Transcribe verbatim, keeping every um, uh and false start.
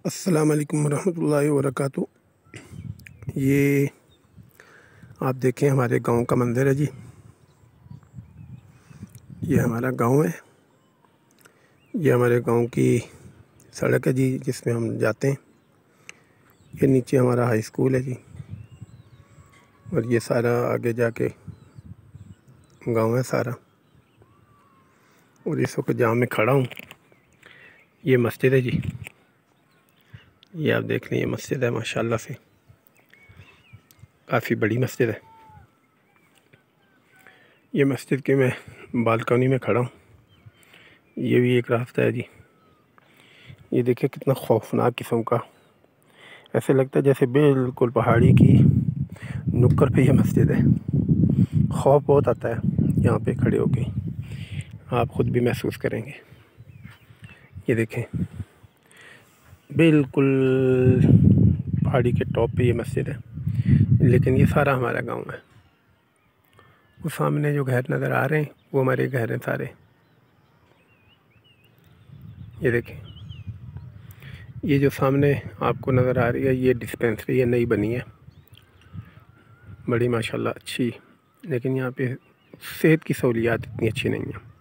अस्सलाम वालेकुम रहमतुल्लाहि व बरकातुहू। ये आप देखें हमारे गांव का मंदिर है जी। ये हमारा गांव है। ये हमारे गांव की सड़क है जी, जिसमें हम जाते हैं। ये नीचे हमारा हाई स्कूल है जी, और ये सारा आगे जाके गांव है सारा। और इस वक्त जहाँ मैं खड़ा हूँ ये मस्जिद है जी। ये आप देख लें, ये मस्जिद है माशाल्लाह से, काफ़ी बड़ी मस्जिद है। ये मस्जिद के मैं बालकनी में खड़ा हूँ। ये भी एक रास्ता है जी। ये देखिए कितना खौफनाक किस्म का, ऐसे लगता है जैसे बिल्कुल पहाड़ी की नुक्कड़ पे ये मस्जिद है। खौफ बहुत आता है यहाँ पे खड़े होके, आप ख़ुद भी महसूस करेंगे। ये देखें बिल्कुल पहाड़ी के टॉप पे ये मस्जिद है, लेकिन ये सारा हमारा गांव है। वो सामने जो घर नज़र आ रहे हैं वो हमारे घर हैं सारे। ये देखें, ये जो सामने आपको नज़र आ रही है ये डिस्पेंसरी है, नई बनी है, बड़ी माशाल्लाह अच्छी। लेकिन यहाँ पे सेहत की सहूलियात इतनी अच्छी नहीं है।